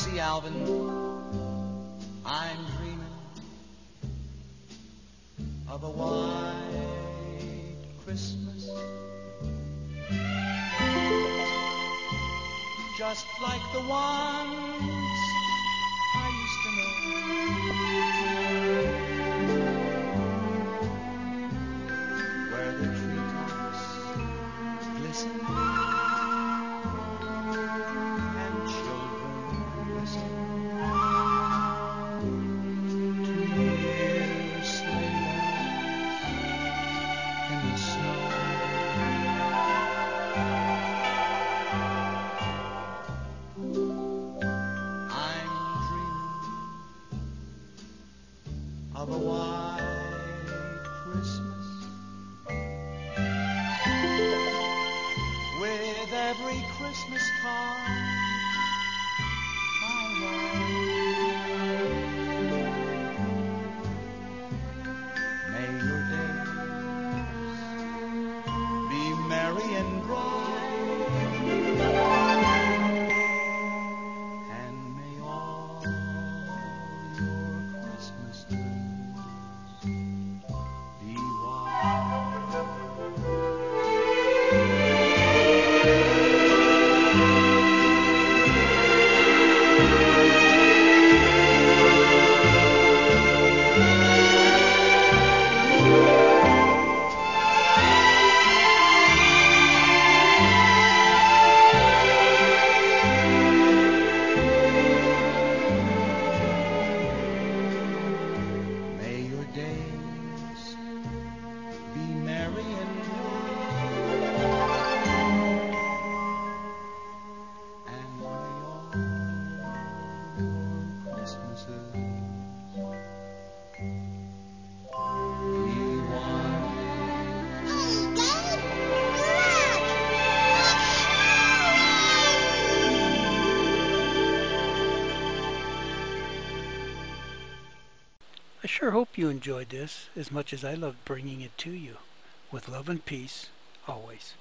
see, Alvin, I'm dreaming of a white Christmas, just like the ones I used to know, where the treetops glisten and children listen to hear sleigh bells in the snow. I'm dreaming of a white Christmas, with every Christmas card I write. May your days be merry and bright, and may all your Christmases be white. May your days be merry and bright, and may all your Christmases be white. I sure hope you enjoyed this as much as I loved bringing it to you. With love and peace, always.